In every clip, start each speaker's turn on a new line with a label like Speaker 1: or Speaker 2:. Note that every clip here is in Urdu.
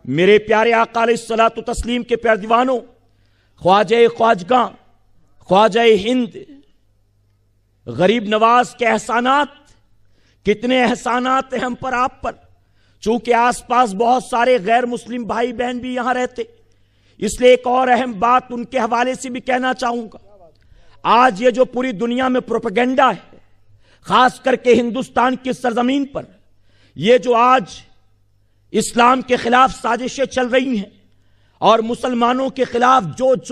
Speaker 1: میرے پیارے آقا علیہ الصلوۃ والتسلیم کے پیارے دیوانوں، خواجہ خواجگاں، خواجہ ہند، غریب نواز کے احسانات، کتنے احسانات ہیں ہم پر، آپ پر۔ چونکہ آس پاس بہت سارے غیر مسلم بھائی بہن بھی یہاں رہتے، اس لیے ایک اور اہم بات ان کے حوالے سے بھی کہنا چاہوں گا۔ آج یہ جو پوری دنیا میں پروپیگنڈا ہے، خاص کر کے ہندوستان کی سرزمین پر، یہ جو آج اسلام کے خلاف سازشیں چل رہی ہیں اور مسلمانوں کے خلاف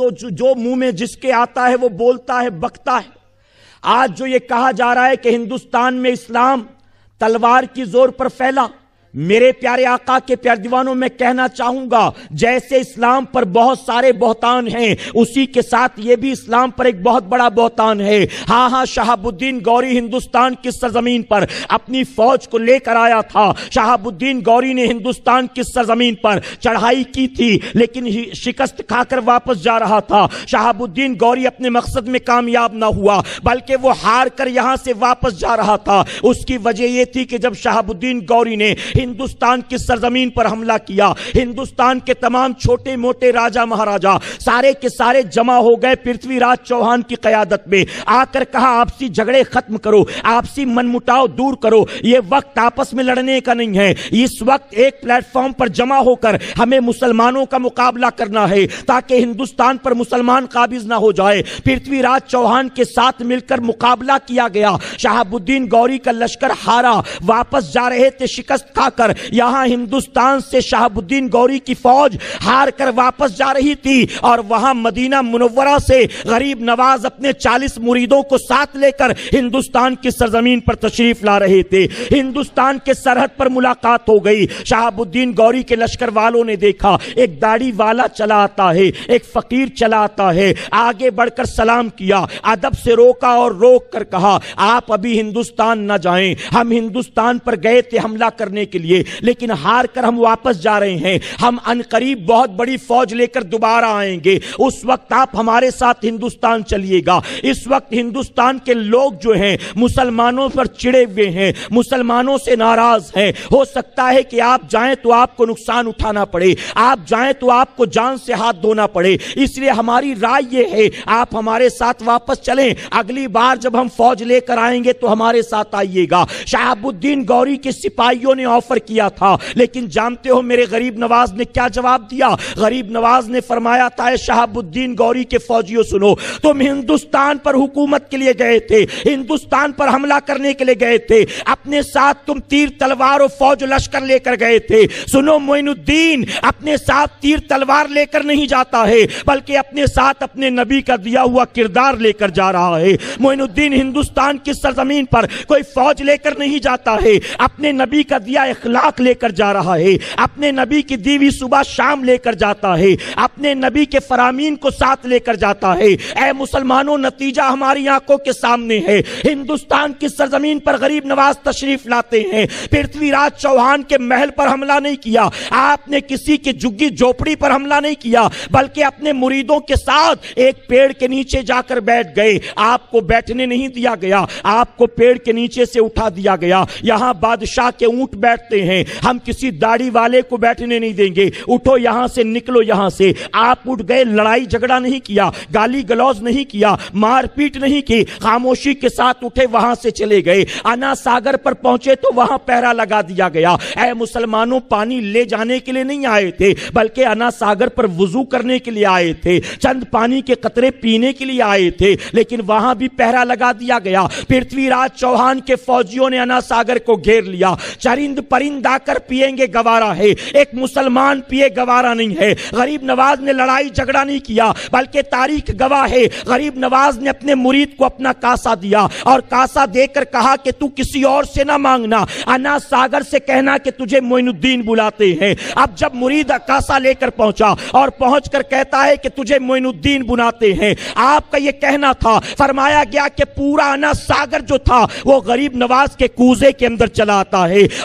Speaker 1: جو منہ میں جس کے آتا ہے وہ بولتا ہے، بکتا ہے۔ آج جو یہ کہا جا رہا ہے کہ ہندوستان میں اسلام تلوار کی زور پر پھیلا، میرے پیارے آقا کے پیارے دیوانوں، میں کہنا چاہوں گا جیسے اسلام پر بہت سارے بہتان ہیں، اسی کے ساتھ یہ بھی اسلام پر ایک بہت بڑا بہتان ہے۔ ہاں، شہاب الدین غوری ہندوستان کی سرزمین پر اپنی فوج کو لے کر آیا تھا۔ شہاب الدین غوری نے ہندوستان کی سرزمین پر چڑھائی کی تھی، لیکن شکست کھا کر واپس جا رہا تھا۔ شہاب الدین غوری اپنے مقصد میں کامیاب نہ ہوا، بلکہ وہ ہار کر یہاں سے واپس جا رہا تھا۔ اس کی وجہ یہ تھی کہ جب شہاب الدین غوری نے ہندوستان کی سرزمین پر حملہ کیا، ہندوستان کے تمام چھوٹے موٹے راجہ مہاراجہ سارے کے سارے جمع ہو گئے پرتھوی راج چوہان کی قیادت میں، آ کر کہا آپسی جھگڑے ختم کرو، آپسی من مٹاؤ دور کرو، یہ وقت آپس میں لڑنے کا نہیں ہے، اس وقت ایک پلیٹ فارم پر جمع ہو کر ہمیں مسلمانوں کا مقابلہ کرنا ہے تاکہ ہندوستان پر مسلمان قابض نہ ہو جائے۔ پرتھوی راج چوہان کے ساتھ مل کر مقابلہ کیا گیا۔ شہاب الدین غوری کا لشکر ہارا، واپس جا رہے تھے شکست کھا کر۔ یہاں ہندوستان سے شہاب الدین غوری کی فوج ہار کر واپس جا رہی تھی، اور وہاں مدینہ منورہ سے غریب نواز اپنے 40 مریدوں کو ساتھ لے کر ہندوستان کی سرزمین پر تشریف لا رہے تھے۔ ہندوستان کے سرحد پر ملاقات ہو گئی۔ شہاب الدین غوری کے لشکر والوں نے دیکھا ایک داڑھی والا چلا آتا ہے، ایک فقیر چلا آتا ہے، آگے بڑھ کر سلام کیا، ادب سے روکا اور روک کر کہا آپ ابھی ہندوستان نہ جائیں، ہم ہندوستان پر گئے تھے حملہ کرنے کے لیے، لیکن ہار کر ہم واپس جا رہے ہیں، ہم عنقریب بہت بڑی فوج لے کر دوبارہ آئیں گے، اس وقت آپ ہمارے ساتھ ہندوستان چلیے گا۔ اس وقت ہندوستان کے لوگ جو ہیں مسلمانوں پر چڑے ہوئے ہیں، مسلمانوں سے ناراض ہیں، ہو سکتا ہے کہ آپ جائیں تو آپ کو نقصان اٹھانا پڑے، آپ جائیں تو آپ کو جان سے ہاتھ دھونا پڑے، اس لیے ہماری رائے یہ ہے آپ ہمارے ساتھ واپس چلیں، اگلی بار جب ہم فوج لے کر آئیں گے تو ہمارے ساتھ آئیے گا۔ شہاب الدین غوری کے سپاہیوں نے آفر کیا تھا، لیکن جانتے ہو میرے غریب نواز نے کیا جواب دیا؟ غریب نواز نے فرمایا تھا شہاب الدین غوری کے فوجیوں سنو، تم ہندوستان پر حکومت کے لیے گئے تھے، ہندوستان پر حملہ کرنے کے لیے گئے تھے، اپنے ساتھ تم تیر تلوار اور فوج لشکر لے کر گئے تھے۔ سنو، معین الدین اپنے ساتھ تیر تلوار لے کر نہیں جاتا ہے، بلکہ اپنے ساتھ اپنے نبی کا دیا ہوا کردار لے کر جا رہا ہے۔ معین الدین ہندوستان کی سرزمین پر کوئی فوج لے کر نہیں جاتا ہے، اپنے نبی کا دیا اخلاق لے کر جا رہا ہے، اپنے نبی کی دیوی صبح شام لے کر جاتا ہے، اپنے نبی کے فرامین کو ساتھ لے کر جاتا ہے۔ اے مسلمانوں، نتیجہ ہماری آنکھوں کے سامنے ہے۔ ہندوستان کی سرزمین پر غریب نواز تشریف لاتے ہیں، پرتھوی راج چوہان کے محل پر حملہ نہیں کیا، آپ نے کسی کی جھگی جھوپڑی پر حملہ نہیں کیا، بلکہ اپنے مریدوں کے ساتھ ایک پیڑ کے نیچے جا کر بیٹھ گئے۔ آپ کو بیٹھنے نہیں دیا گیا، آپ کو پیڑ کے نیچے سے اٹھا دیا گیا۔ یہاں بادشاہ کے اونٹ بیٹھتے ہیں، ہم کسی داڑھی والے کو بیٹھنے نہیں دیں گے، اٹھو یہاں سے، نکلو یہاں سے۔ آپ اٹھ گئے، لڑائی جھگڑا نہیں کیا، گالی گلوز نہیں کیا، مار پیٹ نہیں کی، خاموشی کے ساتھ اٹھے وہاں سے چلے گئے۔ انا ساگر پر پہنچے تو وہاں پہرا لگا دیا گیا۔ اے مسلمانوں، پانی لے جانے کے لیے نہیں آئے تھے، بلکہ انا ساگر پر وضو کرنے کے لیے آئے تھے، چند پانی کے قطرے پینے کے لیے آئے تھے، لیکن وہاں بھی پہرا لگا دیا گیا۔ پرتھوی راج چوہان کے فوجیوں نے انا ساگر کو گھیر لیا۔ چرند پرند آ کر پیئیں گے گوارا ہے، ایک مسلمان پیے گوارا نہیں ہے۔ غریب نواز نے لڑائی جھگڑا نہیں کیا، بلکہ تاریخ گواہ ہے غریب نواز نے اپنے مرید کو اپنا کاسا دیا، اور کاسا دے کر کہا کہ تو کسی اور سے نہ مانگنا، انا ساگر سے کہنا کہ تجھے معین الدین بلاتے ہیں۔ اب جب مرید کاسا لے کر پہنچا اور پہنچ کر کہتا ہے کہ تجھے معین الدین بلاتے ہیں، آپ کا یہ کہنا تھا، فرمایا گیا کہ پورا انا ساگر جو تھا وہ غریب نواز کے کوزے کے اندر چلا آتا ہے، اور صرف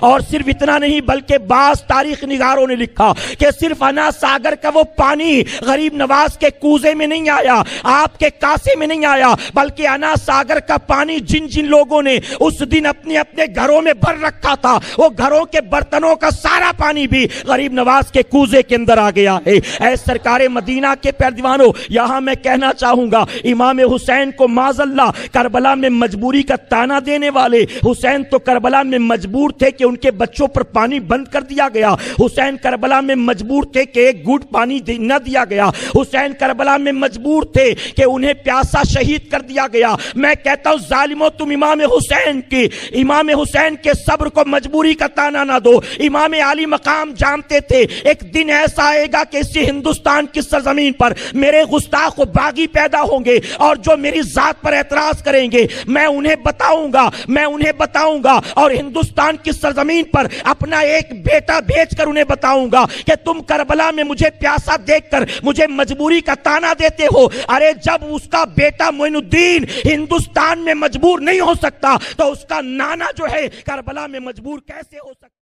Speaker 1: صرف اتنا نہیں بلکہ بعض تاریخ نگاروں نے لکھا کہ صرف انا ساگر کا وہ پانی غریب نواز کے کوزے میں نہیں آیا، آپ کے کاسے میں نہیں آیا، بلکہ انا ساگر کا پانی جن جن لوگوں نے اس دن اپنے اپنے گھروں میں بھر رکھا تھا، وہ گھروں کے برتنوں کا سارا پانی بھی غریب نواز کے کوزے کے اندر آ گیا ہے۔ اے سرکار مدینہ کے پیروانوں، یہاں میں کہنا چاہوں گا امام حسین کو معاذ اللہ کربلا میں مجبوری کا تانا دینے والے، حسین تو کربلا میں مجبور تھے کہ ان کے بچوں پر پانی بند کر دیا گیا، حسین کربلا میں مجبور تھے کہ ایک گھونٹ پانی نہ دیا گیا، حسین کربلا میں مجبور تھے کہ انہیں پیاسا شہید کر دیا گیا۔ میں کہتا ہوں ظالموں، تم امام حسین کے صبر کو مجبوری کا تانا نہ دو۔ امام علی مقام جانتے تھے ایک دن ایسا آئے گا کہ اسی ہندوستان کی سرزمین پر میرے گستاخ و باغی پیدا ہوں گے، اور جو میری ذات پر اعتراض کریں گے میں انہیں بتاؤں گا اور ہندوستان کی سرزمین پر اپنا ایک بیٹا بھیج کر انہیں بتاؤں گا کہ تم کربلا میں مجھے پیاسا دیکھ کر مجھے مجبوری کا تانا دیتے ہو۔ ارے جب اس کا بیٹا معین الدین ہندوستان میں مجبور نہیں ہو سکتا تو اس کا نانا جو ہے کربلا میں مجبور کیسے ہو سکتا؟